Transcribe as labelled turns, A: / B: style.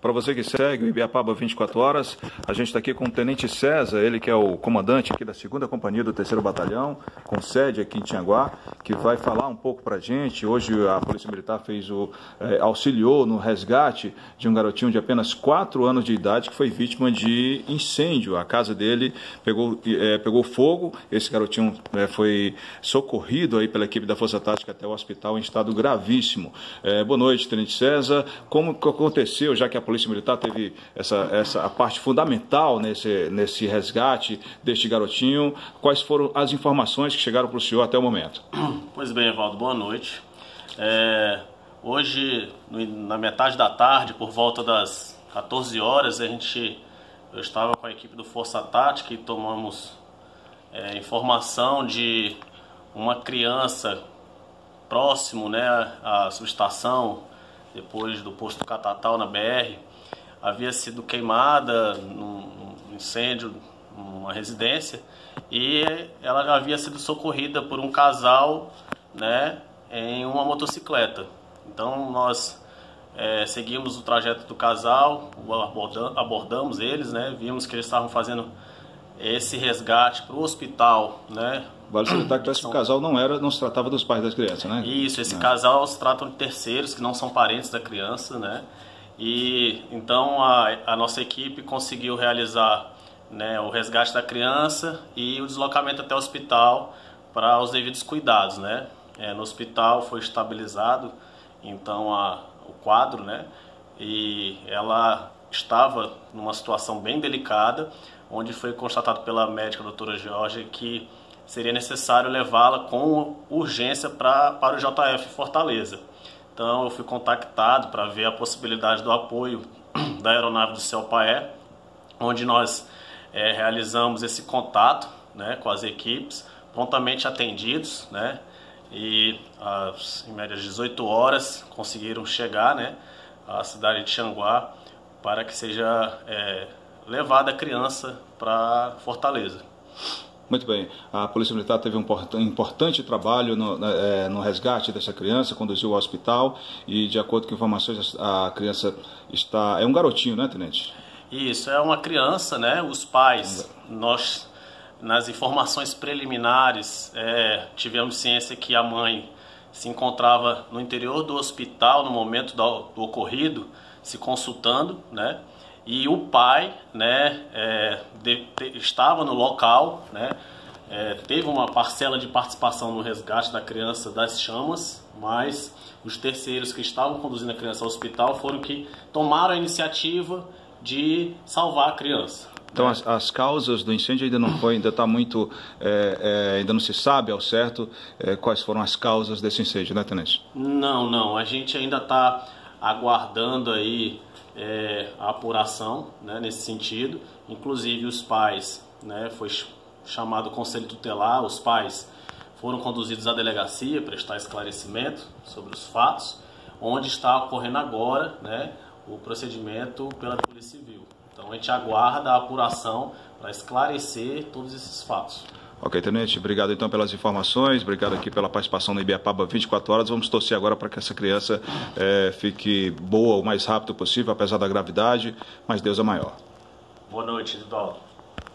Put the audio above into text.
A: Para você que segue o Ibiapaba 24 horas, a gente está aqui com o Tenente César, ele que é o comandante aqui da 2ª Companhia do 3º Batalhão, com sede aqui em Tianguá, que vai falar um pouco para a gente. Hoje a Polícia Militar auxiliou no resgate de um garotinho de apenas 4 anos de idade que foi vítima de incêndio. A casa dele pegou fogo, esse garotinho foi socorrido aí pela equipe da Força Tática até o hospital em estado gravíssimo. Boa noite, Tenente César. Como que aconteceu, já que a Polícia Militar teve a parte fundamental nesse resgate deste garotinho? Quais foram as informações que chegaram para o senhor até o momento?
B: Pois bem, Evaldo, boa noite. Hoje, na metade da tarde, por volta das 14 horas, eu estava com a equipe do Força Tática e tomamos informação de uma criança próximo, à subestação, depois do posto Catatal na BR, havia sido queimada num incêndio numa residência e ela já havia sido socorrida por um casal, em uma motocicleta. Então nós seguimos o trajeto do casal, abordamos eles, vimos que eles estavam fazendo esse resgate para o hospital,
A: Vale salientar que esse casal não se tratava dos pais das crianças, né?
B: Isso, esse casal se tratam de terceiros que não são parentes da criança, E então a nossa equipe conseguiu realizar, o resgate da criança e o deslocamento até o hospital para os devidos cuidados, No hospital foi estabilizado então o quadro, E ela estava numa situação bem delicada, onde foi constatado pela médica a doutora Georgia que seria necessário levá-la com urgência para o JF Fortaleza. Então eu fui contactado para ver a possibilidade do apoio da aeronave do CELPAE, onde nós realizamos esse contato com as equipes, prontamente atendidos, E em média 18 horas conseguiram chegar à cidade de Tianguá para que seja levada a criança para Fortaleza.
A: Muito bem. A Polícia Militar teve um importante trabalho no resgate dessa criança, conduziu ao hospital e, de acordo com informações, a criança é um garotinho, né, Tenente?
B: Isso, é uma criança, Os pais, nós, nas informações preliminares, tivemos ciência que a mãe se encontrava no interior do hospital no momento do ocorrido, se consultando, E o pai, estava no local, teve uma parcela de participação no resgate da criança das chamas, mas os terceiros que estavam conduzindo a criança ao hospital foram que tomaram a iniciativa de salvar a criança.
A: Então as causas do incêndio ainda não se sabe ao certo quais foram as causas desse incêndio, né, Tenente?
B: Não, a gente ainda está aguardando aí a apuração, nesse sentido. Inclusive os pais, foi chamado o conselho tutelar, os pais foram conduzidos à delegacia prestar esclarecimento sobre os fatos, onde está ocorrendo agora o procedimento pela Polícia Civil. Então a gente aguarda a apuração para esclarecer todos esses fatos.
A: Ok, Tenente, obrigado então pelas informações, obrigado aqui pela participação no Ibiapaba 24 horas. Vamos torcer agora para que essa criança fique boa o mais rápido possível, apesar da gravidade, mas Deus é maior.
B: Boa noite, Eduardo.